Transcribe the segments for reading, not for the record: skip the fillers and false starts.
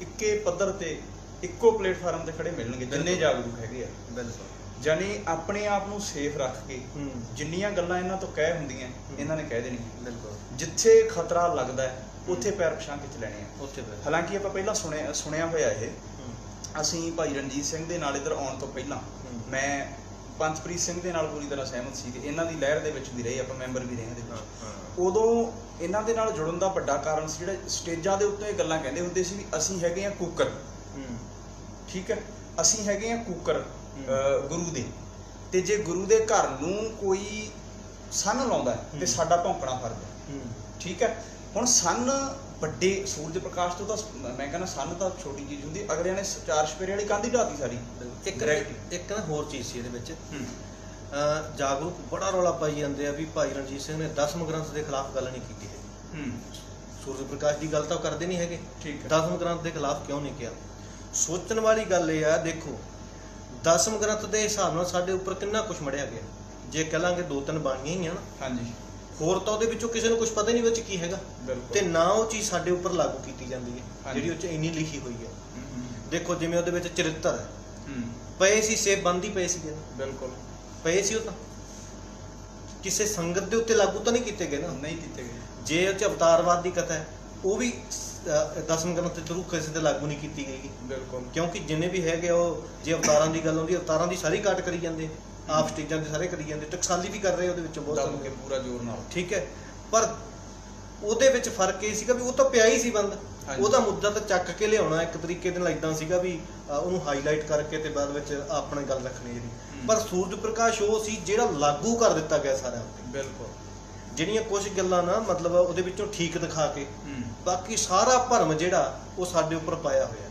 ਇੱਕੇ ਪੱਧਰ ਤੇ ਇੱਕੋ ਪਲੇਟਫਾਰਮ ਤੇ ਖੜੇ ਮਿਲਣਗੇ ਜਿੰਨੇ ਜਾਗਰੂਕ ਹੈਗੇ ਆ। ਬਿਲਕੁਲ। ਜਾਨੀ ਆਪਣੇ ਆਪ ਨੂੰ ਸੇਫ ਰੱਖ ਕੇ ਜਿੰਨੀਆਂ ਗੱਲਾਂ ਇਹਨਾਂ ਤੋਂ ਕਹਿ ਹੁੰਦੀਆਂ ਇਹਨਾਂ ਨੇ ਕਹਿ ਦੇਣੀਆਂ। ਬਿਲਕੁਲ। ਜਿੱਥੇ ਖਤਰਾ ਲੱਗਦਾ ਹੈ ਉੱਥੇ ਪੈਰ ਪਛਾਣ ਖਿੱਚ ਲੈਣੇ ਆ। ਉੱਥੇ ਹਾਲਾਂਕਿ ਆਪਾਂ ਪਹਿਲਾਂ ਸੁਣਿਆ ਹੋਇਆ ਇਹ, ਅਸੀਂ ਭਾਈ ਰਣਜੀਤ ਸਿੰਘ ਦੇ ਨਾਲ ਇੱਧਰ ਆਉਣ ਤੋਂ ਪਹਿਲਾਂ ਮੈਂ ਪੰਥਪ੍ਰੀਤ ਸਿੰਘ ਦੇ ਨਾਲ ਪੂਰੀ ਤਰ੍ਹਾਂ ਸਹਿਮਤ ਸੀ। ਇਹਨਾਂ ਦੀ ਲਹਿਰ ਦੇ ਵਿੱਚ ਵੀ ਰਹੇ, ਆਪਾਂ ਮੈਂਬਰ ਵੀ ਰਹੇ ਇਹਦੇ ਵਿੱਚ। ਉਦੋਂ ਇਹਨਾਂ ਦੇ ਨਾਲ ਜੁੜਨ ਦਾ ਵੱਡਾ ਕਾਰਨ ਸੀ ਜਿਹੜਾ ਸਟੇਜਾਂ ਦੇ ਉੱਤੇ ਇਹ ਗੱਲਾਂ ਕਹਿੰਦੇ ਹੁੰਦੇ ਸੀ ਵੀ ਅਸੀਂ ਹੈਗੇ ਆ ਕੂਕਰ, ਠੀਕ ਹੈ, ਅਸੀਂ ਹੈਗੇ ਆ ਕੂਕਰ ਗੁਰੂ ਦੇ, ਤੇ ਜੇ ਗੁਰੂ ਦੇ ਘਰ ਨੂੰ ਕੋਈ ਸੰਨ ਲਾਉਂਦਾ ਤੇ ਸਾਡਾ ਭੌਂਕਣਾ ਫਰਜ਼ ਹੈ, ਠੀਕ ਹੈ। ਹੁਣ ਸੰਨ ਵੱਡੇ ਸੂਰਜ ਪ੍ਰਕਾਸ਼ ਤੋਂ ਤਾਂ ਮੈਂ ਕਹਿੰਦਾ ਸੰਨ ਤਾਂ ਛੋਟੀ ਚੀਜ਼ ਹੁੰਦੀ, ਅਗਲਿਆਂ ਨੇ 4 ਚੁਫੇਰੇ ਵਾਲੀ ਕੰਧ ਹੀ ਢਾਤੀ ਸਾਰੀ। ਇੱਕ ਨਾ ਹੋਰ ਚੀਜ਼ ਸੀ ਇਹਦੇ ਵਿੱਚ, ਜਾਗਰੂਕ ਬੜਾ ਰੌਲਾ ਪਾਈ ਜਾਂਦੇ ਆ ਵੀ ਭਾਈ ਰਣਜੀਤ ਸਿੰਘ ਨੇ 10ਵੇਂ ਗ੍ਰੰਥ ਦੇ ਖਿਲਾਫ ਗੱਲ ਨਹੀਂ ਕੀਤੀ ਹੈ। ਸੂਰਜ ਪ੍ਰਕਾਸ਼ ਦੀ ਗੱਲ ਤਾਂ ਕਰਦੇ ਨਹੀਂ ਹੈਗੇ, 10ਵੇਂ ਗ੍ਰੰਥ ਦੇ ਖਿਲਾਫ ਕਿਉਂ ਨਹੀਂ ਕਿਹਾ? ਸੋਚਣ ਵਾਲੀ ਗੱਲ ਇਹ ਆ, ਦੇਖੋ 10ਵੇਂ ਗ੍ਰੰਥ ਦੇ ਹਿਸਾਬ ਨਾਲ ਸਾਡੇ ਉੱਪਰ ਕਿੰਨਾ ਕੁਛ ਮੜਿਆ ਗਿਆ। ਜੇ ਕਹਿ ਲਾਂਗੇ 2-3 ਬਾਣੀਆਂ ਹੀ ਆ ਨਾ, ਹਾਂਜੀ, ਹੋਰ ਤਾਂ ਉਹਦੇ ਵਿੱਚੋਂ ਕਿਸੇ ਨੂੰ ਕੁਛ ਪਤਾ ਹੀ ਨਹੀਂ ਵਿੱਚ ਕੀ ਹੈਗਾ, ਤੇ ਨਾ ਉਹ ਚੀਜ਼ ਸਾਡੇ ਉੱਪਰ ਲਾਗੂ ਕੀਤੀ ਜਾਂਦੀ ਹੈ ਜਿਹੜੀ ਉਹ 'ਚ ਇੰਨੀ ਲਿਖੀ ਹੋਈ ਹੈ। ਦੇਖੋ ਜਿਵੇਂ ਉਹਦੇ ਵਿੱਚ ਚਰਿੱਤਰ ਹੈ, ਪਏ ਸੀ ਸੇਬ ਬੰਦ ਹੀ ਪਏ ਸੀ, ਬਿਲਕੁਲ ਪਏ ਸੀ, ਉਹ ਤਾਂ ਕਿਸੇ ਸੰਗਤ ਦੇ ਉੱਤੇ ਲਾਗੂ ਤਾਂ ਨਹੀਂ ਕੀਤੇ ਗਏ ਨਾ, ਨਹੀਂ ਕੀਤੇ ਗਏ। ਜੇ ਉਹ 'ਚ ਅਵਤਾਰਵਾਦ ਦੀ ਕਥਾ ਹੈ ਉਹ ਵੀ 10ਵੇਂ ਗ੍ਰੰਥ ਦੇ ਥਰੂ ਕਿਸੇ ਤੇ ਲਾਗੂ ਨਹੀਂ ਕੀਤੀ ਗਈ, ਬਿਲਕੁਲ, ਕਿਉਂਕਿ ਜਿੰਨੇ ਵੀ ਹੈਗੇ ਉਹ ਜੇ ਅਵਤਾਰਾਂ ਦੀ ਗੱਲ ਆਉਂਦੀ ਅਵਤਾਰਾਂ ਦੀ ਸਾਰੀ ਕਾਟ ਕਰੀ ਜਾਂਦੇ, ਆਪ ਸਟੇਜਾਂ ਤੇ ਸਾਰੇ ਕਰੀ ਜਾਂਦੇ, ਟਕਸਾਲੀ ਵੀ ਕਰ ਰਹੇ ਉਹਦੇ ਵਿੱਚੋਂ ਬਹੁਤ ਸਾਰੇ ਪੂਰਾ ਜ਼ੋਰ ਨਾਲ, ਠੀਕ ਹੈ। ਪਰ ਉਹਦੇ ਵਿੱਚ ਫਰਕ ਇਹ ਸੀਗਾ ਵੀ ਉਹ ਤਾਂ ਪਿਆ ਹੀ ਸੀ ਬੰਦ, ਉਹਦਾ ਮੁੱਦਾ ਤਾਂ ਚੱਕ ਕੇ ਲਿਆਉਣਾ ਇੱਕ ਤਰੀਕੇ ਦੇ ਨਾਲ ਇਦਾਂ ਸੀਗਾ ਵੀ ਉਹਨੂੰ ਹਾਈਲਾਈਟ ਕਰਕੇ ਤੇ ਬਾਅਦ ਵਿੱਚ ਆਪਣੀ ਗੱਲ ਰੱਖਣੀ ਜਿਹੜੀ। ਪਰ ਸੂਰਜ ਪ੍ਰਕਾਸ਼ ਉਹ ਸੀ ਜਿਹੜਾ ਲਾਗੂ ਕਰ ਦਿੱਤਾ ਗਿਆ ਸਾਰਿਆਂ ਉੱਤੇ, ਬਿਲਕੁਲ। ਜਿਹੜੀਆਂ ਕੁਝ ਗੱਲਾਂ ਨਾ ਮਤਲਬ ਉਹਦੇ ਵਿੱਚੋਂ ਠੀਕ ਦਿਖਾ ਕੇ ਬਾਕੀ ਸਾਰਾ ਭਰਮ ਜਿਹੜਾ ਉਹ ਸਾਡੇ ਉੱਪਰ ਪਾਇਆ ਹੋਇਆ।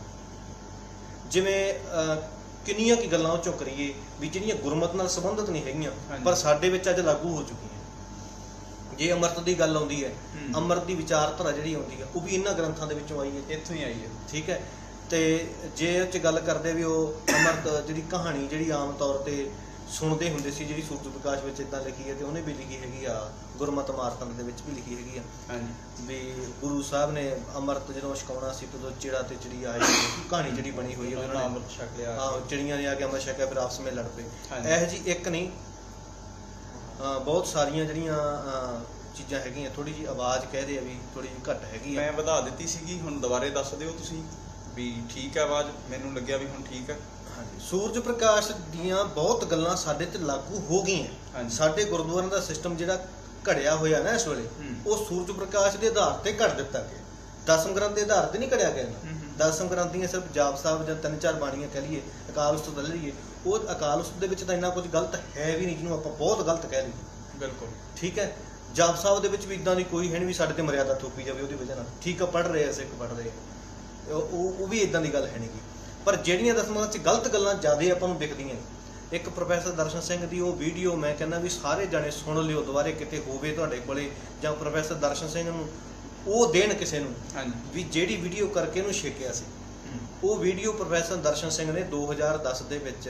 ਜਿਵੇਂ ਕਿੰਨੀਆਂ ਕੀ ਗੱਲਾਂ ਉਹ ਚੋਂ ਕਰੀਏ ਵੀ ਜਿਹੜੀਆਂ ਗੁਰਮਤ ਨਾਲ ਸੰਬੰਧਿਤ ਨਹੀਂ ਹੈਗੀਆਂ ਪਰ ਸਾਡੇ ਵਿੱਚ ਅੱਜ ਲਾਗੂ ਹੋ ਚੁੱਕੀਆਂ। ਜੇ ਅੰਮ੍ਰਿਤ ਦੀ ਗੱਲ ਆਉਂਦੀ ਹੈ, ਅੰਮ੍ਰਿਤ ਦੀ ਵਿਚਾਰਧਾਰਾ ਜਿਹੜੀ ਆਉਂਦੀ ਹੈ ਉਹ ਵੀ ਇਹਨਾਂ ਗ੍ਰੰਥਾਂ ਦੇ ਵਿੱਚੋਂ ਆਈ ਹੈ, ਇੱਥੋਂ ਹੀ ਆਈ ਹੈ, ਠੀਕ ਹੈ। ਤੇ ਜੇ ਉਹ 'ਚ ਗੱਲ ਕਰਦੇ ਵੀ ਉਹ ਅੰਮ੍ਰਿਤ ਜਿਹੜੀ ਕਹਾਣੀ ਜਿਹੜੀ ਆਮ ਤੌਰ 'ਤੇ ਸੁਣਦੇ ਹੁੰਦੇ ਸੀ ਜਿਹੜੀ ਸੂਰਜ ਪ੍ਰਕਾਸ਼ ਵਿੱਚ ਇੱਦਾਂ ਲਿਖੀ ਹੈ, ਤੇ ਉਹਨੇ ਵੀ ਲਿਖੀ ਹੈਗੀ ਆ ਗੁਰਮਤ ਮਾਰਤੰਡ ਦੇ ਵਿੱਚ ਵੀ ਲਿਖੀ ਹੈਗੀ ਆ ਵੀ ਗੁਰੂ ਸਾਹਿਬ ਨੇ ਅੰਮ੍ਰਿਤ ਜਦੋਂ ਛਕਾਉਣਾ ਸੀ ਤਦੋਂ ਚਿੜਾ ਤੇ ਚਿੜੀ ਆਈ, ਕਹਾਣੀ ਜਿਹੜੀ ਬਣੀ ਹੋਈ ਹੈ ਅੰਮ੍ਰਿਤ ਛਕ ਲਿਆ, ਹਾਂ ਚਿੜੀਆਂ ਨੇ ਆ ਕੇ ਅੰਮ੍ਰਿਤ ਛਕਿਆ ਫਿਰ ਆਪਸ ਵਿੱਚ ਲੜ ਪਏ। ਇਹੋ ਜਿਹੀ ਇੱਕ ਨਹੀਂ ਬਹੁਤ ਸਾਰੀਆਂ ਜਿਹੜੀਆਂ ਚੀਜ਼ਾਂ ਹੈਗੀਆਂ। ਥੋੜੀ ਜਿਹੀ ਆਵਾਜ਼ ਕਹਦੇ ਆ ਵੀ ਥੋੜੀ ਜਿਹੀ ਘੱਟ ਹੈਗੀ, ਮੈਂ ਵਧਾ ਦਿੱਤੀ ਸੀਗੀ, ਹੁਣ ਦੁਬਾਰੇ ਦੱਸ ਦਿਓ ਤੁਸੀਂ ਵੀ ਠੀਕ ਹੈ ਆਵਾਜ਼, ਮੈਨੂੰ ਲੱਗਿਆ ਵੀ ਹੁਣ ਠੀਕ ਹੈ। ਹਾਂਜੀ, ਸੂਰਜ ਪ੍ਰਕਾਸ਼ ਦੀਆਂ ਬਹੁਤ ਗੱਲਾਂ ਸਾਡੇ ਤੇ ਲਾਗੂ ਹੋ ਗਈਆਂ। ਸਾਡੇ ਗੁਰਦੁਆਰਿਆਂ ਦਾ ਸਿਸਟਮ ਜਿਹੜਾ ਘੜਿਆ ਹੋਇਆ ਨਾ ਇਸ ਵੇਲੇ ਉਹ ਸੂਰਜ ਪ੍ਰਕਾਸ਼ ਦੇ ਆਧਾਰ ਤੇ ਘੜ ਦਿੱਤਾ ਗਿਆ, 10ਵੇਂ ਗ੍ਰੰਥ ਦੇ ਆਧਾਰ ਤੇ ਨਹੀਂ ਘੜਿਆ ਗਿਆ। 10ਵੇਂ ਗ੍ਰੰਥ ਦੀਆਂ ਸਿਰਫ ਜਾਪ ਸਾਹਿਬ ਜਾਂ 3-4 ਬਾਣੀਆਂ ਕਹਿ ਲਈਏ, ਅਕਾਲ ਉਸਤਤ ਲੈ ਲਈਏ, ਉਹ ਅਕਾਲ ਉਸਤਤ ਦੇ ਵਿੱਚ ਤਾਂ ਇੰਨਾ ਕੁਝ ਗਲਤ ਹੈ ਵੀ ਨਹੀਂ ਜਿਹਨੂੰ ਆਪਾਂ ਬਹੁਤ ਗਲਤ ਕਹਿ ਲਈਏ, ਬਿਲਕੁਲ ਠੀਕ ਹੈ। ਜਾਪ ਸਾਹਿਬ ਦੇ ਵਿੱਚ ਵੀ ਇੱਦਾਂ ਦੀ ਕੋਈ ਹੈ ਨਹੀਂ ਵੀ ਸਾਡੇ ਤੇ ਮਰਿਆਦਾ ਥੋਪੀ ਜਾਵੇ ਉਹਦੀ ਵਜ੍ਹਾ ਨਾਲ, ਠੀਕ ਆ ਪੜ੍ਹ ਰਹੇ ਆ ਸਿੱਖ ਪੜ੍ਹ ਰਹੇ, ਉਹ ਵੀ ਇੱਦਾਂ ਦੀ ਗੱਲ ਹੈ ਨਹੀਂ ਗੀ। ਪਰ ਜਿਹੜੀਆਂ 10ਵੇਂ 'ਚ ਗਲਤ ਗੱਲਾਂ ਜ਼ਿਆਦਾ ਆਪਾਂ ਨੂੰ ਦਿਖਦੀਆਂ, ਇੱਕ ਪ੍ਰੋਫੈਸਰ ਦਰਸ਼ਨ ਸਿੰਘ ਦੀ ਉਹ ਵੀਡੀਓ ਮੈਂ ਕਹਿੰਦਾ ਵੀ ਸਾਰੇ ਜਾਣੇ ਸੁਣ ਲਿਓ ਦੁਬਾਰੇ, ਕਿਤੇ ਹੋਵੇ ਤੁਹਾਡੇ ਕੋਲੇ ਜਾਂ ਪ੍ਰੋਫੈਸਰ ਦਰਸ਼ਨ ਸਿੰਘ ਨੂੰ ਉਹ ਦੇਣ ਕਿਸੇ ਨੂੰ ਵੀ ਜਿਹੜੀ ਵੀਡੀਓ ਕਰਕੇ ਇਹਨੂੰ ਛੇਕਿਆ ਸੀ। ਉਹ ਵੀਡੀਓ ਪ੍ਰੋਫੈਸਰ ਦਰਸ਼ਨ ਸਿੰਘ ਨੇ 2010 ਦੇ ਵਿੱਚ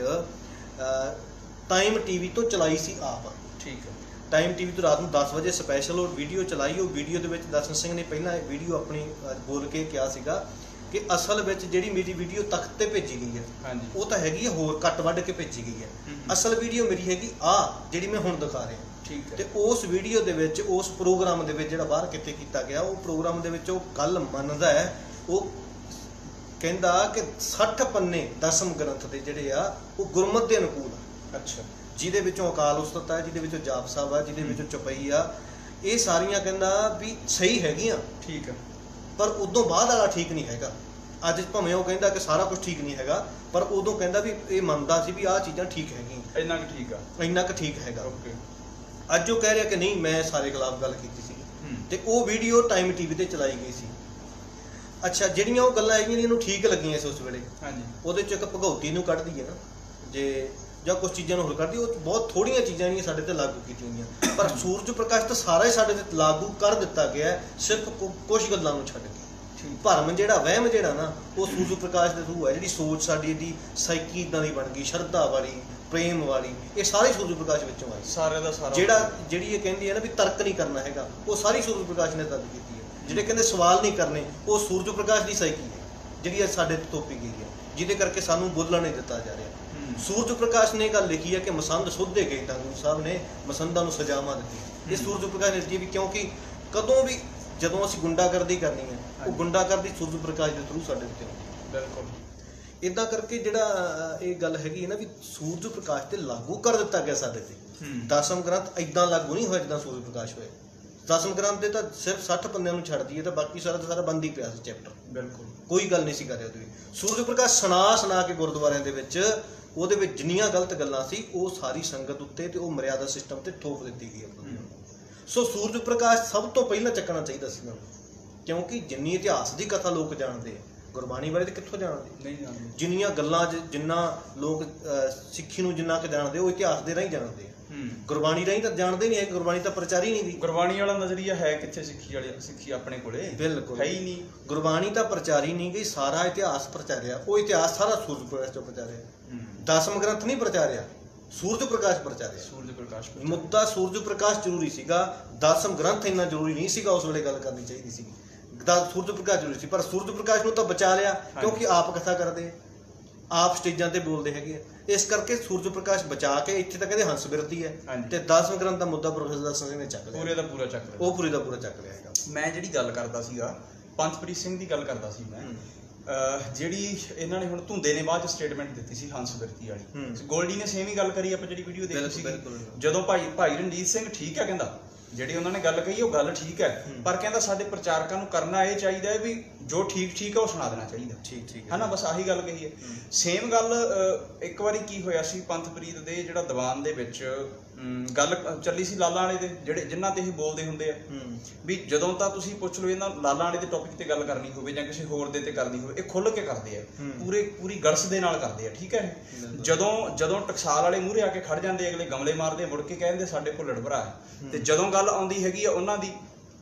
ਟਾਈਮ ਟੀਵੀ ਤੋਂ ਚਲਾਈ ਸੀ ਆਪ, ਠੀਕ ਹੈ। ਟਾਈਮ ਟੀਵੀ ਤੋਂ ਰਾਤ ਨੂੰ 10 ਵਜੇ ਸਪੈਸ਼ਲ ਉਹ ਵੀਡੀਓ ਚਲਾਈ। ਉਹ ਵੀਡੀਓ ਦੇ ਵਿੱਚ ਦਰਸ਼ਨ ਸਿੰਘ ਨੇ ਪਹਿਲਾਂ ਇਹ ਵੀਡੀਓ ਆਪਣੀ ਬੋਲ ਕੇ ਕਿਹਾ ਸੀਗਾ ਕਿ ਅਸਲ ਵਿੱਚ ਜਿਹੜੀ ਮੇਰੀ ਵੀਡੀਓ ਤਖਤ ਤੇ ਭੇਜੀ ਗਈ ਹੈ ਉਹ ਤਾਂ ਹੈਗੀ ਹੈ ਹੋਰ ਕੱਟ ਵੱਢ ਕੇ ਭੇਜੀ ਗਈ ਹੈ, ਅਸਲ ਵੀਡੀਓ ਮੇਰੀ ਹੈਗੀ ਜਿਹੜੀ ਮੈਂ ਹੁਣ ਦਿਖਾ ਰਿਹਾ, ਠੀਕ ਹੈ। ਤੇ ਉਸ ਵੀਡੀਓ ਦੇ ਵਿੱਚ ਉਸ ਪ੍ਰੋਗਰਾਮ ਦੇ ਵਿੱਚ ਜਿਹੜਾ ਬਾਹਰ ਕਿਤੇ ਕੀਤਾ ਗਿਆ, ਉਹ ਪ੍ਰੋਗਰਾਮ ਦੇ ਵਿੱਚ ਉਹ ਗੱਲ ਮੰਨਦਾ ਹੈ, ਉਹ ਕਹਿੰਦਾ ਕਿ 60 ਪੰਨੇ 10ਵੇਂ ਗ੍ਰੰਥ ਦੇ ਜਿਹੜੇ ਆ ਉਹ ਗੁਰਮਤ ਦੇ ਅਨੁਕੂਲ ਆ, ਅੱਛਾ, ਜਿਹਦੇ ਵਿੱਚੋਂ ਅਕਾਲ ਉਸਤਤ ਹੈ, ਜਿਹਦੇ ਵਿੱਚੋਂ ਜਾਪ ਸਾਹਿਬ ਆ, ਜਿਹਦੇ ਵਿੱਚੋਂ ਚੌਪਈ ਆ, ਇਹ ਸਾਰੀਆਂ ਕਹਿੰਦਾ ਵੀ ਸਹੀ ਹੈਗੀਆਂ, ਠੀਕ ਹੈ। ਪਰ ਉਦੋਂ ਬਾਅਦ ਵਾਲਾ ਠੀਕ ਨਹੀਂ ਹੈਗਾ। ਅੱਜ ਭਾਵੇਂ ਉਹ ਕਹਿੰਦਾ ਕਿ ਸਾਰਾ ਕੁਝ ਠੀਕ ਨਹੀਂ ਹੈਗਾ, ਪਰ ਉਦੋਂ ਕਹਿੰਦਾ ਵੀ ਇਹ ਮੰਨਦਾ ਸੀ ਵੀ ਆਹ ਚੀਜ਼ਾਂ ਠੀਕ ਹੈਗੀਆਂ, ਇੰਨਾ ਕੁ ਠੀਕ ਆ, ਇੰਨਾ ਕੁ ਠੀਕ ਹੈਗਾ। ਅੱਜ ਉਹ ਕਹਿ ਰਿਹਾ ਕਿ ਨਹੀਂ ਮੈਂ ਸਾਰੇ ਖਿਲਾਫ ਗੱਲ ਕੀਤੀ ਸੀ, ਤੇ ਉਹ ਵੀਡੀਓ ਟਾਈਮ ਟੀਵੀ ਤੇ ਚਲਾਈ ਗਈ ਸੀ। ਅੱਛਾ, ਜਿਹੜੀਆਂ ਉਹ ਗੱਲਾਂ ਹੈਗੀਆਂ ਇਹਨੂੰ ਠੀਕ ਲੱਗੀਆਂ ਸੀ ਉਸ ਵੇਲੇ, ਉਹਦੇ 'ਚ ਇੱਕ ਭਗਉਤੀ ਨੂੰ ਕੱਢਦੀ ਹੈ ਨਾ ਜੇ ਜਾਂ ਕੁਛ ਚੀਜ਼ਾਂ ਨੂੰ ਹੋਰ ਕੱਢਦੀ, ਉਹ ਬਹੁਤ ਥੋੜ੍ਹੀਆਂ ਚੀਜ਼ਾਂ ਜਿਹੜੀਆਂ ਸਾਡੇ ਤੇ ਲਾਗੂ ਕੀਤੀਆਂ ਹੋਈਆਂ। ਪਰ ਸੂਰਜ ਪ੍ਰਕਾਸ਼ ਤਾਂ ਸਾਰਾ ਹੀ ਸਾਡੇ ਤੇ ਲਾਗੂ ਕਰ ਦਿੱਤਾ ਗਿਆ, ਸਿਰਫ ਕੁਛ ਗੱਲਾਂ ਨੂੰ ਛੱਡ ਕੇ। ਭਰਮ ਜਿਹੜਾ ਵਹਿਮ ਜਿਹੜਾ ਨਾ ਉਹ ਸੂਰਜ ਪ੍ਰਕਾਸ਼ ਦੇ ਥਰੂ ਹੈ। ਜਿਹੜੀ ਸੋਚ ਸਾਡੀ ਇਹਦੀ ਸਾਈਕੀ ਇੱਦਾਂ ਦੀ ਬਣ ਗਈ, ਸ਼ਰਧਾ ਵਾਲੀ, ਪ੍ਰੇਮ ਵਾਲੀ, ਇਹ ਸਾਰੇ ਸੂਰਜ ਪ੍ਰਕਾਸ਼ ਵਿੱਚੋਂ ਆਈ। ਸਾਰੇ ਦਾ ਸਾਰਾ ਜਿਹੜੀ ਇਹ ਕਹਿੰਦੀ ਹੈ ਨਾ ਵੀ ਤਰਕ ਨਹੀਂ ਕਰਨਾ ਹੈਗਾ, ਉਹ ਸਾਰੀ ਸੂਰਜ ਪ੍ਰਕਾਸ਼ ਨੇ ਤਰਕ ਕੀਤੀ ਹੈ। ਜਿਹੜੇ ਕਹਿੰਦੇ ਸਵਾਲ ਨਹੀਂ ਕਰਨੇ, ਉਹ ਸੂਰਜ ਪ੍ਰਕਾਸ਼ ਦੀ ਸਾਈਕੀ ਹੈ। ਜਿਹੜੀ ਸਾਡੇ ਤੇ ਤੋਪੀ ਗਈ ਹੈ, ਜਿਹਦੇ ਕਰਕੇ ਸਾਨੂੰ ਬੋਲਣ ਨਹੀਂ ਦਿੱਤਾ ਜਾ ਰਿਹਾ। ਸੂਰਜ ਪ੍ਰਕਾਸ਼ ਨੇ ਇਹ ਗੱਲ ਲਿਖੀ ਹੈ ਕਿ ਮਸੰਦ ਸੁੱਧੇ ਗਏ ਤਾਂ ਗੁਰੂ ਸਾਹਿਬ ਨੇ ਮਸੰਦਾਂ ਨੂੰ ਸਜ਼ਾਵਾਂ ਦਿੱਤੀਆਂ। ਇਹ ਸੂਰਜ ਪ੍ਰਕਾਸ਼ ਨੇ ਲਿਖੀ ਵੀ ਕਿਉਂਕਿ ਕਦੋਂ ਵੀ ਜਦੋਂ ਅਸੀਂ ਗੁੰਡਾਗਰਦੀ ਕਰਨੀ ਹੈ, ਉਹ ਗੁੰਡਾਗਰਦੀ ਸੂਰਜ ਪ੍ਰਕਾਸ਼ ਦੇ ਥਰੂ ਸਾਡੇ ਉੱਤੇ ਹੁੰਦੀ। ਬਿਲਕੁਲ ਇਦਾਂ ਕਰਕੇ ਜਿਹੜਾ ਇਹ ਗੱਲ ਹੈਗੀ ਨਾ ਵੀ ਸੂਰਜ ਪ੍ਰਕਾਸ਼ ਤੇ ਲਾਗੂ ਕਰ ਦਿੱਤਾ ਗਿਆ ਸਾਡੇ ਤੇ। ਦਸਮ ਗ੍ਰੰਥ ਇਦਾਂ ਲਾਗੂ ਨਹੀਂ ਹੋਇਆ ਜਿੱਦਾਂ ਸੂਰਜ ਪ੍ਰਕਾਸ਼ ਹੋਇਆ। ਦਸਮ ਗ੍ਰੰਥ ਦੇ ਤਾਂ ਸਿਰਫ 60 ਪੰਨਿਆਂ ਨੂੰ ਛੱਡ ਦਈਏ ਤਾਂ ਬਾਕੀ ਸਾਰਾ ਦਾ ਸਾਰਾ ਬੰਦ ਹੀ ਪਿਆ ਸੀ ਚੈਪਟਰ। ਬਿਲਕੁਲ ਕੋਈ ਗੱਲ ਨਹੀਂ ਸੀ ਕਰ ਰਿਹਾ ਉਹਦੇ ਵਿੱਚ। ਸੂਰਜ ਪ੍ਰਕਾਸ਼ ਸੁਣਾ ਕੇ ਗੁਰਦੁਆਰਿਆਂ ਦੇ ਵਿੱਚ ਉਹਦੇ ਵਿੱਚ ਜਿੰਨੀਆਂ ਗਲਤ ਗੱਲਾਂ ਸੀ ਉਹ ਸਾਰੀ ਸੰਗਤ ਉੱਤੇ ਤੇ ਉਹ ਮਰਿਆਦਾ ਸਿਸਟਮ ਤੇ ਠੋਕ ਦਿੱਤੀ ਗਈ। ਸੋ ਸੂਰਜ ਪ੍ਰਕਾਸ਼ ਸਭ ਤੋਂ ਪਹਿਲਾਂ ਚੱਕਣਾ ਚਾਹੀਦਾ ਸੀ ਨਾ, ਕਿਉਂਕਿ ਜਿੰਨੀ ਇਤਿਹਾਸ ਦੀ ਕਥਾ ਲੋਕ ਜਾਣਦੇ ਆ, ਗੁਰਬਾਣੀ ਬਾਰੇ ਤੇ ਕਿੱਥੋਂ ਜਾਣਦੇ ਨਹੀਂ ਜਾਣਦੇ। ਜਿੰਨੀਆਂ ਗੱਲਾਂ ਜਿੰਨਾ ਲੋਕ ਸਿੱਖੀ ਨੂੰ ਜਿੰਨਾ ਕੁ ਜਾਣਦੇ ਉਹ ਇਤਿਹਾਸ ਦੇ ਰਾਹੀਂ ਜਾਣਦੇ ਆ, ਗੁਰਬਾਣੀ ਰਾਹੀਂ ਤਾਂ ਜਾਣਦੇ ਨਹੀਂ ਹੈ। ਗੁਰਬਾਣੀ ਤਾਂ ਪ੍ਰਚਾਰ ਹੀ ਨਹੀਂ ਗਈ। ਗੁਰਬਾਣੀ ਵਾਲਾ ਨਜ਼ਰੀਆ ਹੈ ਕਿੱਥੇ ਸਿੱਖੀ ਆਪਣੇ ਕੋਲੇ ਬਿਲਕੁਲ ਹੈ ਹੀ ਨਹੀਂ। ਗੁਰਬਾਣੀ ਤਾਂ ਪ੍ਰਚਾਰ ਹੀ ਨਹੀਂ ਗਈ, ਸਾਰਾ ਇਤਿਹਾਸ ਪ੍ਰਚਾਰਿਆ। ਉਹ ਇਤਿਹਾਸ ਸਾਰਾ ਸੂਰਜ ਪ੍ਰਕਾਸ਼ ਤੋਂ ਪ੍ਰਚਾਰਿਆ। ਦਸਮ ਗ੍ਰੰਥ ਨਹੀਂ ਪ੍ਰਚਾਰਿਆ, ਸੂਰਜ ਪ੍ਰਕਾਸ਼ ਪ੍ਰਚਾਰਿਆ। ਸੂਰਜ ਪ੍ਰਕਾਸ਼ ਮੁੱਦਾ ਸੂਰਜ ਪ੍ਰਕਾਸ਼ ਜ਼ਰੂਰੀ ਸੀਗਾ, ਦਸਮ ਗ੍ਰੰਥ ਇੰਨਾ ਜ਼ਰੂਰੀ ਨਹੀਂ ਸੀਗਾ। ਉਸ ਵੇਲੇ ਗੱਲ ਕਰਨੀ ਚਾਹੀਦੀ ਸੀ, ਸੂਰਜ ਪ੍ਰਕਾਸ਼ ਜ਼ਰੂਰੀ ਸੀ। ਪਰ ਸੂਰਜ ਪ੍ਰਕਾਸ਼ ਨੂੰ ਤਾਂ ਬਚਾ ਲਿਆ ਕਿਉਂਕਿ ਆਪ ਕਥਾ ਕਰਦੇ, ਆਪ ਸਟੇਜਾਂ ਤੇ ਬੋਲਦੇ ਹੈਗੇ ਆ। ਇਸ ਕਰਕੇ ਸੂਰਜ ਪ੍ਰਕਾਸ਼ ਬਚਾ ਕੇ ਇੱਥੇ ਤਾਂ ਕਹਿੰਦੇ ਹੰਸ ਬਿਰਤੀ ਹੈ ਤੇ ਦਸਮ ਗ੍ਰੰਥ ਦਾ ਮੁੱਦਾ ਪ੍ਰੋਫੈਸਰ ਦਸਮ ਸਿੰਘ ਨੇ ਚੱਕ ਲਿਆ। ਪੂਰੇ ਦਾ ਪੂਰਾ ਚੱਕ ਲਿਆ। ਉਹ ਪੂਰੇ ਦਾ ਪੂਰਾ ਚੱਕ ਲਿਆ ਹੈਗਾ। ਮੈਂ ਜਿਹੜੀ ਗੱਲ ਕਰਦਾ ਸੀਗਾ ਪੰਚਪ੍ਰੀਤ ਸਿੰਘ ਦੀ ਗੱਲ ਕਰਦਾ ਸੀ ਮੈਂ, ਜਿਹੜੀ ਇਹਨਾਂ ਨੇ ਹੁਣ ਧੁੰਦੇ ਨੇ ਬਾਅਦ ਚ ਸਟੇਟਮੈਂਟ ਦਿੱਤੀ ਸੀ ਹੰਸ ਬਿਰਤੀ ਵਾਲੀ। ਗੋਲਡੀ ਨੇ ਸੇਮ ਹੀ ਗੱਲ ਕਰੀ ਆਪਾਂ ਜਿਹੜੀ ਵੀਡੀਓ ਦੇਖੀ ਸੀ। ਜਦੋਂ ਭਾਈ ਰਣਜੀਤ ਸਿੰਘ ਠੀਕ ਹੈ ਕਹਿੰਦਾ, ਜਿਹੜੀ ਉਹਨਾਂ ਨੇ ਗੱਲ ਕਹੀ ਉਹ ਗੱਲ ਠੀਕ ਹੈ, ਪਰ ਕਹਿੰਦਾ ਸਾਡੇ ਪ੍ਰਚਾਰਕਾਂ ਨੂੰ ਕਰਨਾ ਇਹ ਚਾਹੀਦਾ ਹੈ ਵੀ ਜੋ ਠੀਕ ਹੈ ਉਹ ਸੁਣਾ ਦੇਣਾ ਚਾਹੀਦਾ। ਠੀਕ ਹੈ ਨਾ, ਬਸ ਆਹੀ ਗੱਲ ਕਹੀ ਹੈ। ਸੇਮ ਗੱਲ ਇੱਕ ਵਾਰੀ ਕੀ ਹੋਇਆ ਸੀ ਪੰਥਪ੍ਰੀਤ ਦੇ ਜਿਹੜਾ ਦੀਵਾਨ ਦੇ ਵਿੱਚ ਗੱਲ ਚੱਲੀ ਸੀ ਲਾਲਾਂ ਵਾਲੇ ਦੇ, ਜਿਨ੍ਹਾਂ ਤੇ ਇਹ ਬੋਲਦੇ ਹੁੰਦੇ ਆ ਵੀ ਜਦੋਂ ਤਾਂ ਤੁਸੀਂ ਪੁੱਛ ਲਓ ਇਹਨਾਂ ਲਾਲਾਂ ਵਾਲੇ ਦੇ ਟੌਪਿਕ ਤੇ ਗੱਲ ਕਰਨੀ ਹੋਵੇ ਜਾਂ ਕਿਸੇ ਹੋਰ ਦੇ ਤੇ ਕਰਨੀ ਹੋਵੇ, ਇਹ ਖੁੱਲ੍ਹ ਕੇ ਕਰਦੇ ਆ, ਪੂਰੀ ਗਰਸ ਦੇ ਨਾਲ ਕਰਦੇ ਆ। ਠੀਕ ਹੈ। ਜਦੋਂ ਟਕਸਾਲ ਵਾਲੇ ਮੂਹਰੇ ਆ ਕੇ ਖੜ ਜਾਂਦੇ, ਅਗਲੇ ਗਮਲੇ ਮਾਰਦੇ, ਮੁੜ ਕੇ ਕਹਿੰਦੇ ਸਾਡੇ ਭੁੱਲੜ ਭਰਾ ਹੈ। ਤੇ ਜਦੋਂ ਗੱਲ ਆਉਂਦੀ ਹੈਗੀ ਆ ਉਹਨਾਂ ਦੀ,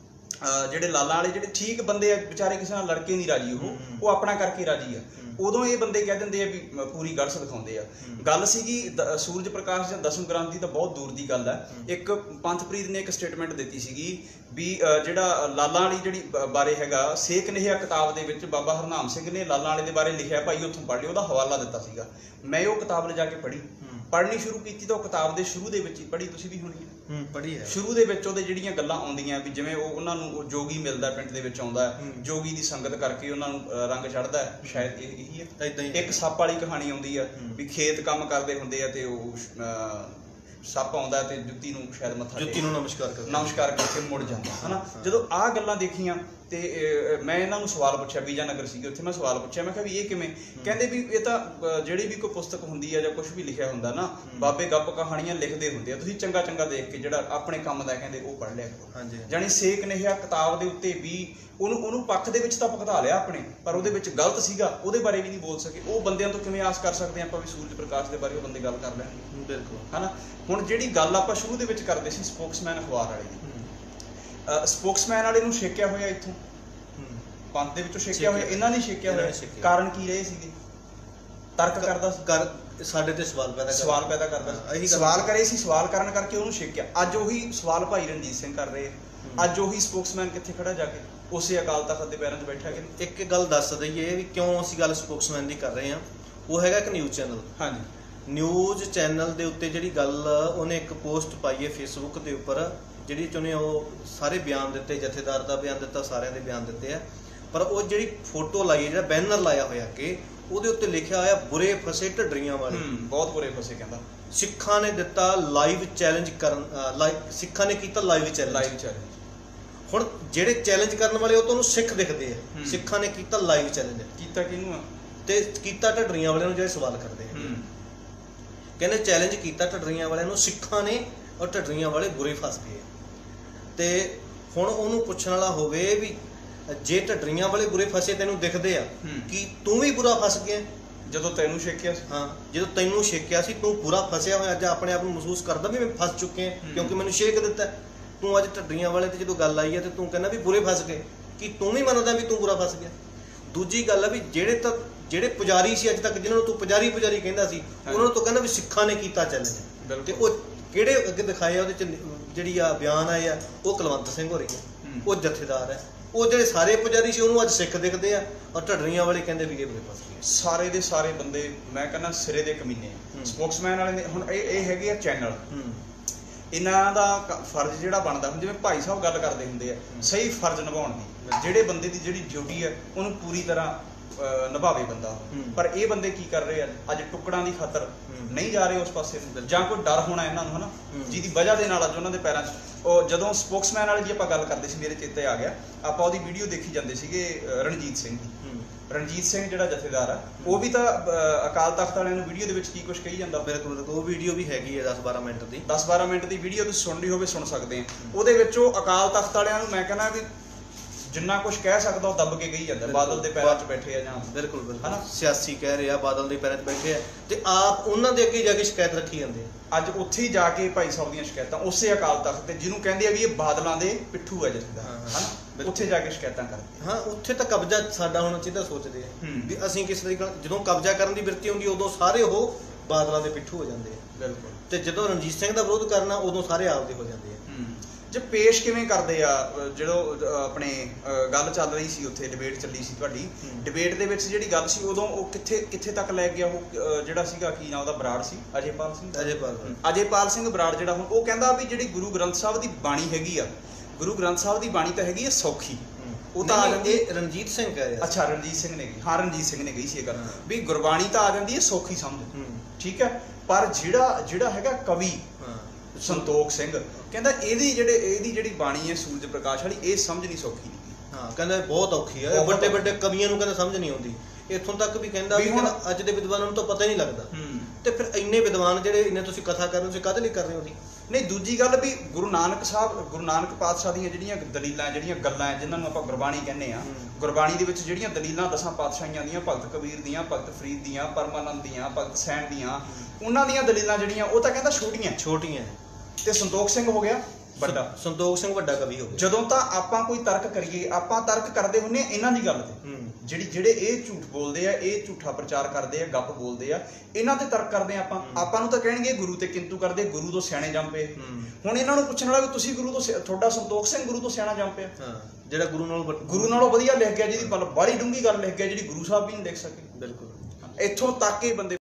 ਜਿਹੜੇ ਲਾਲਾਂ ਵਾਲੇ ਜਿਹੜੇ ਠੀਕ ਬੰਦੇ ਆ ਵਿਚਾਰੇ, ਕਿਸੇ ਨਾਲ ਲੜਕੇ ਨਹੀਂ ਰਾਜੀ, ਉਹ ਆਪਣਾ ਕਰਕੇ ਰਾਜੀ ਆ, ਉਦੋਂ ਇਹ ਬੰਦੇ ਕਹਿ ਦਿੰਦੇ ਆ ਵੀ ਪੂਰੀ ਗੜਸ ਦਿਖਾਉਂਦੇ ਆ। ਗੱਲ ਸੀਗੀ ਸੂਰਜ ਪ੍ਰਕਾਸ਼ ਜਾਂ ਦਸਮ ਗ੍ਰੰਥ ਦੀ ਤਾਂ ਬਹੁਤ ਦੂਰ ਦੀ ਗੱਲ ਹੈ। ਇੱਕ ਪੰਥਪ੍ਰੀਤ ਨੇ ਇੱਕ ਸਟੇਟਮੈਂਟ ਦਿੱਤੀ ਸੀਗੀ ਵੀ ਜਿਹੜਾ ਲਾਲਾਂ ਵਾਲੀ ਜਿਹੜੀ ਬਾਰੇ ਹੈਗਾ, ਸੇਕ ਨਹਿਆ ਕਿਤਾਬ ਦੇ ਵਿੱਚ ਬਾਬਾ ਹਰਨਾਮ ਸਿੰਘ ਨੇ ਲਾਲਾਂ ਵਾਲੇ ਦੇ ਬਾਰੇ ਲਿਖਿਆ, ਭਾਈ ਉੱਥੋਂ ਪੜ੍ਹ ਲਿਓ, ਉਹਦਾ ਹਵਾਲਾ ਦਿੱਤਾ ਸੀਗਾ। ਮੈਂ ਉਹ ਕਿਤਾਬ ਲਿਜਾ ਕੇ ਪੜ੍ਹਨੀ ਸ਼ੁਰੂ ਕੀਤੀ ਤਾਂ ਉਹ ਕਿਤਾਬ ਦੇ ਸ਼ੁਰੂ ਦੇ ਵਿੱਚ ਹੀ ਪੜ੍ਹੀ, ਤੁਸੀਂ ਵੀ ਹੋਣੀ ਪੜ੍ਹੀ ਹੈ। ਸ਼ੁਰੂ ਦੇ ਵਿੱਚ ਉਹਦੇ ਜਿਹੜੀਆਂ ਗੱਲਾਂ ਆਉਂਦੀਆਂ ਵੀ ਜਿਵੇਂ ਉਹਨਾਂ ਨੂੰ ਜੋਗੀ ਮਿਲਦਾ, ਪਿੰਡ ਦੇ ਵਿੱਚ ਆਉਂਦਾ, ਜੋਗੀ ਦੀ ਸੰਗਤ ਕਰਕੇ ਉਹਨਾਂ ਨੂੰ ਰੰਗ ਚੜ੍ਹਦਾ, ਸ਼ਾਇਦ ਇਹੀ ਹੈ। ਇੱਕ ਸੱਪ ਵਾਲੀ ਕਹਾਣੀ ਆਉਂਦੀ ਆ ਵੀ ਖੇਤ ਕੰਮ ਕਰਦੇ ਹੁੰਦੇ ਆ ਤੇ ਉਹ ਸੱਪ ਆਉਂਦਾ ਤੇ ਜੁੱਤੀ ਨੂੰ ਸ਼ਾਇਦ ਜੁੱਤੀ ਨੂੰ ਨਮਸਕਾਰ ਕਰਕੇ ਮੁੜ ਜਾਂਦਾ ਹਨਾ। ਜਦੋਂ ਆਹ ਗੱਲਾਂ ਦੇਖੀਆਂ ਤੇ ਮੈਂ ਇਹਨਾਂ ਨੂੰ ਸਵਾਲ ਪੁੱਛਿਆ, ਬੀਜਾ ਨਗਰ ਸੀਗੇ ਉੱਥੇ, ਮੈਂ ਸਵਾਲ ਪੁੱਛਿਆ, ਮੈਂ ਕਿਹਾ ਵੀ ਇਹ ਕਿਵੇਂ? ਕਹਿੰਦੇ ਵੀ ਇਹ ਤਾਂ ਜਿਹੜੀ ਵੀ ਕੋਈ ਪੁਸਤਕ ਹੁੰਦੀ ਆ ਜਾਂ ਕੁਝ ਵੀ ਲਿਖਿਆ ਹੁੰਦਾ ਨਾ, ਬਾਬੇ ਗੱਪ ਕਹਾਣੀਆਂ ਲਿਖਦੇ ਹੁੰਦੇ ਆ, ਤੁਸੀਂ ਚੰਗਾ ਦੇਖ ਕੇ ਜਿਹੜਾ ਆਪਣੇ ਕੰਮ ਦਾ ਕਹਿੰਦੇ ਉਹ ਪੜ੍ਹ ਲਿਆ ਕਰੋ। ਜਾਣੀ ਸੇਕ ਨਹਿਆ ਕਿਤਾਬ ਦੇ ਉੱਤੇ ਵੀ ਉਹਨੂੰ ਪੱਖ ਦੇ ਵਿੱਚ ਤਾਂ ਭੁਗਤਾ ਲਿਆ ਆਪਣੇ, ਪਰ ਉਹਦੇ ਵਿੱਚ ਗਲਤ ਸੀਗਾ, ਉਹਦੇ ਬਾਰੇ ਵੀ ਨਹੀਂ ਬੋਲ ਸਕੇ। ਉਹ ਬੰਦਿਆਂ ਤੋਂ ਕਿਵੇਂ ਆਸ ਕਰ ਸਕਦੇ ਆਪਾਂ ਵੀ ਸੂਰਜ ਪ੍ਰਕਾਸ਼ ਦੇ ਬਾਰੇ ਉਹ ਬੰਦੇ ਗੱਲ ਕਰ ਲੈਣ? ਬਿਲਕੁਲ ਹਨਾ। ਹੁਣ ਜਿਹੜੀ ਗੱਲ ਆਪਾਂ ਸ਼ੁਰੂ ਦੇ ਵਿੱਚ ਕਰਦੇ ਸੀ ਸਪੋਕਸਮੈਨ ਅਖਬਾਰ ਵਾਲੇ ਦੀ, ਸਪੋਕਸਮੈਨ ਵਾਲੇ ਨੂੰ ਛੇਕਿਆ ਹੋਇਆ ਇੱਥੋਂ ਪੰਥ ਦੇ ਵਿੱਚੋਂ ਛੇਕਿਆ ਹੋਇਆ, ਇਹਨਾਂ ਨੇ ਛੇਕਿਆ ਹੋਇਆ। ਕਾਰਨ ਕੀ ਰਹੇ ਸੀਗੇ? ਤਰਕ ਕਰਦਾ ਸੀ, ਸਾਡੇ ਤੇ ਸਵਾਲ ਪੈਦਾ ਕਰਦਾ ਸੀ, ਸਵਾਲ ਕਰੇ ਸੀ, ਸਵਾਲ ਕਰਨ ਕਰਕੇ ਉਹਨੂੰ ਛੇਕਿਆ। ਅੱਜ ਉਹੀ ਸਵਾਲ ਭਾਈ ਰਣਜੀਤ ਸਿੰਘ ਕਰ ਰਹੇ, ਅੱਜ ਉਹੀ ਸਪੋਕਸਮੈਨ ਕਿੱਥੇ ਖੜਾ ਜਾ ਕੇ ਉਸੇ ਅਕਾਲ ਤਖਤ ਦੇ ਪੈਰਾਂ 'ਚ ਬੈਠਾ ਕੇ। ਇੱਕ ਗੱਲ ਦੱਸ ਦਈਏ ਵੀ ਕਿਉਂ ਅਸੀਂ ਗੱਲ ਸਪੋਕਸਮੈਨ ਦੀ ਕਰ ਰਹੇ ਹਾਂ। ਉਹ ਹੈਗਾ ਇੱਕ ਨਿਊਜ਼ ਚੈਨਲ। ਹਾਂਜੀ, ਨਿਊਜ਼ ਚੈਨਲ ਦੇ ਉੱਤੇ ਜਿਹੜੀ ਗੱਲ ਉਹਨੇ ਇੱਕ ਪੋਸਟ ਪਾਈ ਹੈ ਫੇਸਬੁੱਕ ਦੇ ਉੱਪਰ, ਜਿਹੜੀ 'ਚ ਉਹਨੇ ਉਹ ਸਾਰੇ ਬਿਆਨ ਦਿੱਤੇ, ਜਥੇਦਾਰ ਦਾ ਬਿਆਨ ਦਿੱਤਾ, ਸਾਰਿਆਂ ਦੇ ਬਿਆਨ ਦਿੱਤੇ ਆ, ਪਰ ਉਹ ਜਿਹੜੀ ਫੋਟੋ ਲਾਈ ਹੈ, ਜਿਹੜਾ ਬੈਨਰ ਲਾਇਆ ਹੋਇਆ ਕਿ ਉਹਦੇ ਉੱਤੇ ਲਿਖਿਆ ਹੋਇਆ ਬੁਰੇ ਫਸੇ ਢੱਡਰੀਆਂ ਵਾਲੇ, ਬਹੁਤ ਬੁਰੇ ਫਸੇ। ਕਹਿੰਦਾ ਸਿੱਖਾਂ ਨੇ ਦਿੱਤਾ ਲਾਈਵ ਚੈਲੰਜ ਕਰਨ, ਸਿੱਖਾਂ ਨੇ ਕੀਤਾ ਲਾਈਵ ਚੈਲੰਜ। ਹੁਣ ਜਿਹੜੇ ਚੈਲੰਜ ਕਰਨ ਵਾਲੇ ਉਹ ਤੁਹਾਨੂੰ ਸਿੱਖ ਦਿਖਦੇ ਆ, ਸਿੱਖਾਂ ਨੇ ਕੀਤਾ ਲਾਈਵ ਚੈਲੰਜ। ਕੀਤਾ ਕਿਹਨੂੰ ਆ? ਤੇ ਕੀਤਾ ਢੱਡਰੀਆਂ ਵਾਲਿਆਂ ਨੂੰ, ਜਿਹੜੇ ਸਵਾਲ ਕਰਦੇ ਆ। ਕਹਿੰਦੇ ਚੈਲੰਜ ਕੀਤਾ ਢੱਡਰੀਆਂ ਵਾਲਿਆਂ ਨੂੰ, ਸਿੱਖਾਂ ਨੇ, ਔਰ ਢੱਡਰੀਆਂ ਵਾਲੇ ਬੁਰੇ ਫਸ ਗਏ। ਤੇ ਹੁਣ ਉਹਨੂੰ ਪੁੱਛਣ ਵਾਲਾ ਹੋਵੇ ਵੀ ਜੇ ਢੱਡਰੀਆਂ ਵਾਲੇ ਬੁਰੇ ਫਸੇ ਤੈਨੂੰ ਦਿਖਦੇ ਆ, ਕੀ ਤੂੰ ਵੀ ਬੁਰਾ ਫਸ ਗਿਆ ਜਦੋਂ ਤੈਨੂੰ ਛੇਕਿਆ ਸੀ? ਹਾਂ, ਜਦੋਂ ਤੈਨੂੰ ਛੇਕਿਆ ਸੀ ਤੂੰ ਬੁਰਾ ਫਸਿਆ ਹੋਇਆ, ਅੱਜ ਆਪਣੇ ਆਪ ਨੂੰ ਮਹਿਸੂਸ ਕਰਦਾ ਵੀ ਮੈਂ ਫਸ ਚੁੱਕੇ ਹਾਂ ਕਿਉਂਕਿ ਮੈਨੂੰ ਛੇਕ ਦਿੱਤਾ। ਤੂੰ ਅੱਜ ਢੱਡਰੀਆਂ ਵਾਲੇ ਤੇ ਜਦੋਂ ਗੱਲ ਆਈ ਹੈ ਤੇ ਤੂੰ ਕਹਿੰਦਾ ਵੀ ਬੁਰੇ ਫਸ ਗਏ, ਕੀ ਤੂੰ ਵੀ ਮੰਨਦਾ ਵੀ ਤੂੰ ਬੁਰਾ ਫਸ ਗਿਆ? ਦੂਜੀ ਗੱਲ ਆ ਵੀ ਜਿਹੜੇ ਪੁਜਾਰੀ ਸੀ ਅੱਜ ਤੱਕ, ਜਿਹਨਾਂ ਨੂੰ ਤੂੰ ਪੁਜਾਰੀ ਕਹਿੰਦਾ ਸੀ, ਉਹਨਾਂ ਨੂੰ ਤੂੰ ਕਹਿੰਦਾ ਵੀ ਸਿੱਖਾਂ ਨੇ ਕੀਤਾ ਚੈਲੰਜ। ਤੇ ਉਹ ਕਿਹੜੇ ਅੱਗੇ ਦਿਖਾਏ ਆ ਉਹਦੇ ਚ ਜਿਹੜੀ ਆ ਬਿਆਨ ਆਏ ਆ, ਉਹ ਕੁਲਵੰਤ ਸਿੰਘ ਹੋ ਰਹੀ ਹੈ, ਉਹ ਜਥੇਦਾਰ ਹੈ, ਉਹ ਜਿਹੜੇ ਸਾਰੇ ਪੁਜਾਰੀ ਸੀ ਉਹਨੂੰ ਅੱਜ ਸਿੱਖ ਦਿਖਦੇ ਆ, ਔਰ ਢੱਡਰੀਆਂ ਵਾਲੇ ਕਹਿੰਦੇ ਵੀ ਇਹ ਬੇਬਸ ਸੀ। ਸਾਰੇ ਦੇ ਸਾਰੇ ਬੰਦੇ ਮੈਂ ਕਹਿੰਦਾ ਸਿਰੇ ਦੇ ਕਮੀਨੇ ਆ। ਸਪੋਕਸਮੈਨ ਵਾਲੇ ਨੇ ਹੁਣ ਇਹ ਹੈਗੇ ਆ ਚੈਨਲ, ਇਹਨਾਂ ਦਾ ਫਰਜ਼ ਜਿਹੜਾ ਬਣਦਾ ਹੁਣ ਜਿਵੇਂ ਭਾਈ ਸਾਹਿਬ ਗੱਲ ਕਰਦੇ ਹੁੰਦੇ ਆ ਸਹੀ ਫਰਜ਼ ਨਿਭਾਉਣ ਦੀ, ਜਿਹੜੇ ਬੰਦੇ ਦੀ ਜਿਹੜੀ ਡਿਊਟੀ ਹੈ ਉਹਨੂੰ ਪੂਰੀ ਤਰ੍ਹਾਂ ਨਿਭਾਵੇ ਬੰਦਾ। ਪਰ ਇਹ ਬੰਦੇ ਕੀ ਕਰ ਰਹੇ ਆ, ਅੱਜ ਟੁਕੜਾਂ ਦੀ ਖਾਤਰ ਨਹੀਂ ਜਾ ਰਹੇ ਉਸ ਪਾਸੇ ਨੂੰ, ਜਾਂ ਕੋਈ ਡਰ ਹੋਣਾ ਇਹਨਾਂ ਨੂੰ ਹਨਾ, ਜਿਹਦੀ ਵਜ੍ਹਾ ਦੇ ਨਾਲ ਅੱਜ ਉਹਨਾਂ ਦੇ ਪੈਰਾਂ 'ਚ ਉਹ ਜਦੋਂ ਸਪੋਕਸਮੈਨ ਵਾਲੀ ਜੀ ਆਪਾਂ ਗੱਲ ਕਰਦੇ ਸੀ, ਮੇਰੇ ਚੇਤੇ ਆ ਗਿਆ, ਆਪਾਂ ਉਹਦੀ ਵੀਡੀਓ ਦੇਖੀ ਜਾਂਦੇ ਸੀਗੇ ਰਣਜੀਤ ਸਿੰਘ ਦੀ। ਰਣਜੀਤ ਸਿੰਘ ਜਿਹੜਾ ਜਥੇਦਾਰ ਆ ਉਹ ਵੀ ਤਾਂ ਅਕਾਲ ਤਖਤ ਵਾਲਿਆਂ ਨੂੰ ਵੀਡੀਓ ਦੇ ਵਿੱਚ ਕੀ ਕੁਝ ਕਹੀ ਜਾਂਦਾ। ਬਿਲਕੁਲ ਉਹ ਵੀਡੀਓ ਵੀ ਹੈਗੀ ਹੈ 10-12 ਮਿੰਟ ਦੀ, 10-12 ਮਿੰਟ ਦੀ ਵੀਡੀਓ ਤੁਸੀਂ ਸੁਣਨੀ ਹੋਵੇ ਸੁਣ ਸਕਦੇ ਆ। ਉਹਦੇ ਵਿੱਚ ਉਹ ਅਕਾਲ ਤਖਤ ਵਾਲਿਆਂ ਨੂੰ ਮੈਂ ਕਹਿੰਦਾ ਵੀ ਜਿੰਨਾ ਕੁਝ ਕਹਿ ਸਕਦਾ ਉਹ ਦੱਬ ਕੇ ਕਹੀ ਜਾਂਦਾ, ਬਾਦਲ ਦੇ ਪੈਰਾਂ 'ਚ ਬੈਠੇ ਆ ਜਾਂ ਬਿਲਕੁਲ ਹਨਾ ਸਿਆਸੀ ਕਹਿ ਰਹੇ ਆ ਬਾਦਲ ਦੇ ਪੈਰਾਂ 'ਚ ਬੈਠੇ ਆ, ਤੇ ਆਪ ਉਹਨਾਂ ਦੇ ਅੱਗੇ ਜਾ ਕੇ ਸ਼ਿਕਾਇਤ ਰੱਖੀ ਜਾਂਦੇ ਆ। ਅੱਜ ਉੱਥੇ ਹੀ ਜਾ ਕੇ ਭਾਈ ਸਾਹਿਬ ਦੀਆਂ ਸ਼ਿਕਾਇਤਾਂ ਉਸੇ ਅਕਾਲ ਤਖਤ ਤੇ ਜਿਹਨੂੰ ਕਹਿੰਦੇ ਆ ਵੀ ਇਹ ਬਾਦਲਾਂ ਦੇ ਪਿੱਠੂ ਆ ਜਿੱਦਾਂ ਹਨਾ, ਉੱਥੇ ਜਾ ਕੇ ਸ਼ਿਕਾਇਤਾਂ ਕਰਦੇ। ਹਾਂ ਉੱਥੇ ਤਾਂ ਕਬਜ਼ਾ ਸਾਡਾ ਹੋਣਾ ਚਾਹੀਦਾ ਸੋਚਦੇ ਆ ਵੀ ਅਸੀਂ ਕਿਸ ਤਰੀਕੇ ਨਾਲ, ਜਦੋਂ ਕਬਜ਼ਾ ਕਰਨ ਦੀ ਬਿਰਤੀ ਹੁੰਦੀ ਉਦੋਂ ਸਾਰੇ ਉਹ ਬਾਦਲਾਂ ਦੇ ਪਿੱਠੂ ਹੋ ਜਾਂਦੇ ਆ। ਬਿਲਕੁਲ। ਤੇ ਜਦੋਂ ਰਣਜੀਤ ਸਿੰਘ ਦਾ ਵਿਰੋਧ ਕਰਨਾ ਉਦੋਂ ਸਾਰੇ ਆਪਦੇ ਹੋ ਜਾਂਦੇ ਆ। ਜੇ ਪੇਸ਼ ਕਿਵੇਂ ਕਰਦੇ ਆ, ਜਦੋਂ ਆਪਣੇ ਗੱਲ ਚੱਲ ਰਹੀ ਸੀ ਉੱਥੇ ਡਿਬੇਟ ਚੱਲੀ ਸੀ ਤੁਹਾਡੀ, ਡਿਬੇਟ ਦੇ ਵਿੱਚ ਜਿਹੜੀ ਗੱਲ ਸੀ ਉਦੋਂ ਉਹ ਕਿੱਥੇ ਤੱਕ ਲੈ ਗਿਆ ਉਹ ਜਿਹੜਾ ਸੀਗਾ ਕੀ ਨਾਮ ਉਹਦਾ ਬਰਾੜ ਸੀ, ਅਜੇਪਾਲ ਸਿੰਘ ਬਰਾੜ ਜਿਹੜਾ ਹੁਣ ਉਹ ਕਹਿੰਦਾ ਵੀ ਜਿਹੜੀ ਗੁਰੂ ਗ੍ਰੰਥ ਸਾਹਿਬ ਦੀ ਬਾਣੀ ਹੈਗੀ ਆ, ਗੁਰੂ ਗ੍ਰੰਥ ਸਾਹਿਬ ਦੀ ਬਾਣੀ ਤਾਂ ਹੈਗੀ ਆ ਸੌਖੀ। ਉਹ ਤਾਂ ਆ ਜਾਂਦੀ ਰਣਜੀਤ ਸਿੰਘ ਕਹਿ ਰਿਹਾ। ਅੱਛਾ ਰਣਜੀਤ ਸਿੰਘ ਨੇ ਹਾਂ ਰਣਜੀਤ ਸਿੰਘ ਨੇ ਕਹੀ ਸੀ ਇਹ ਗੱਲ ਵੀ ਗੁਰਬਾਣੀ ਤਾਂ ਆ ਜਾਂਦੀ ਹੈ ਸੌਖੀ ਸਮਝ, ਠੀਕ ਹੈ, ਪਰ ਜਿਹੜਾ ਹੈਗਾ ਕਵੀ ਸੰਤੋਖ ਸਿੰਘ ਕਹਿੰਦਾ ਇਹਦੀ ਜਿਹੜੀ ਬਾਣੀ ਹੈ ਸੂਰਜ ਪ੍ਰਕਾਸ਼ ਵਾਲੀ ਇਹ ਸਮਝ ਨਹੀਂ ਸੌਖੀ ਨਹੀਂ। ਹਾਂ ਕਹਿੰਦਾ ਬਹੁਤ ਔਖੀ ਹੈ, ਵੱਡੇ ਵੱਡੇ ਕਵੀਆਂ ਨੂੰ ਕਹਿੰਦਾ ਸਮਝ ਨਹੀਂ ਆਉਂਦੀ। ਇੱਥੋਂ ਤੱਕ ਵੀ ਕਹਿੰਦਾ ਵੀ ਅੱਜ ਦੇ ਵਿਦਵਾਨਾਂ ਨੂੰ ਤਾਂ ਪਤਾ ਹੀ ਨਹੀਂ ਲੱਗਦਾ। ਤੇ ਫਿਰ ਇੰਨੇ ਵਿਦਵਾਨ ਜਿਹੜੇ ਇੰਨੇ ਤੁਸੀਂ ਕਥਾ ਕਰ ਰਹੇ ਹੋ, ਤੁਸੀਂ ਕਾਹਦੇ ਲਈ ਕਰ ਰਹੇ ਹੋ ਜੀ? ਨਹੀਂ ਦੂਜੀ ਗੱਲ ਵੀ ਗੁਰੂ ਨਾਨਕ ਪਾਤਸ਼ਾਹ ਦੀਆਂ ਜਿਹੜੀਆਂ ਦਲੀਲਾਂ ਜਿਹੜੀਆਂ ਗੱਲਾਂ ਜਿਨ੍ਹਾਂ ਨੂੰ ਆਪਾਂ ਗੁਰਬਾਣੀ ਕਹਿੰਦੇ ਆ, ਗੁਰਬਾਣੀ ਦੇ ਵਿੱਚ ਜਿਹੜੀਆਂ ਦਲੀਲਾਂ 10 ਪਾਤਸ਼ਾਹੀਆਂ ਦੀਆਂ, ਭਗਤ ਕਬੀਰ ਦੀਆਂ, ਭਗਤ ਫਰੀਦ ਦੀਆਂ, ਪਰਮਾਨੰਦ ਦੀਆਂ, ਭਗਤ ਸੈਣ ਦੀਆਂ, ਉਹਨਾਂ ਦੀਆਂ ਦਲੀਲਾਂ ਜਿਹੜੀਆਂ ਉਹ ਤਾਂ ਕਹਿੰਦਾ ਛੋਟੀਆਂ ਤੇ ਸੰਤੋਖ ਸਿੰਘ ਹੋ ਗਿਆ ਵੱਡਾ। ਸੰਤੋਖ ਸਿੰਘ ਵੱਡਾ ਕਵੀ ਹੋ ਗਿਆ। ਜਦੋਂ ਤਾਂ ਆਪਾਂ ਕੋਈ ਤਰਕ ਕਰੀਏ ਆਪਾਂ ਤਰਕ ਕਰਦੇ ਹੁੰਦੇ ਆ ਇਹਨਾਂ ਦੀ ਗੱਲ ਤੇ, ਜਿਹੜੇ ਇਹ ਝੂਠ ਬੋਲਦੇ ਆ, ਇਹ ਝੂਠਾ ਪ੍ਰਚਾਰ ਕਰਦੇ ਆ, ਗੱਪ ਬੋਲਦੇ ਆ, ਇਹਨਾਂ ਤੇ ਤਰਕ ਕਰਦੇ ਆ ਆਪਾਂ ਨੂੰ ਤਾਂ ਕਹਿਣਗੇ ਗੁਰੂ ਤੇ ਕਿੰਤੂ ਕਰਦੇ, ਗੁਰੂ ਤੋਂ ਸਿਆਣੇ ਜੰਮ ਪਏ। ਹੁਣ ਇਹਨਾਂ ਨੂੰ ਪੁੱਛਣ ਵਾਲਾ ਵੀ ਤੁਸੀਂ ਗੁਰੂ ਤੋਂ, ਤੁਹਾਡਾ ਸੰਤੋਖ ਸਿੰਘ ਗੁਰੂ ਤੋਂ ਸਿਆਣਾ ਜੰਮ ਪਿਆ, ਜਿਹੜਾ ਗੁਰੂ ਨਾਲੋਂ ਵਧੀਆ ਲਿਖ ਗਿਆ, ਜਿਹਦੀ ਬਾਹਲੀ ਡੂੰਘੀ ਗੱਲ ਲਿਖ ਗਿਆ ਜਿਹੜੀ ਗੁਰੂ ਸਾਹਿਬ ਵੀ ਨਹੀਂ ਲਿਖ ਸਕੇ। ਬਿਲਕੁਲ। ਇੱਥੋਂ ਤੱਕ ਇਹ ਬੰਦੇ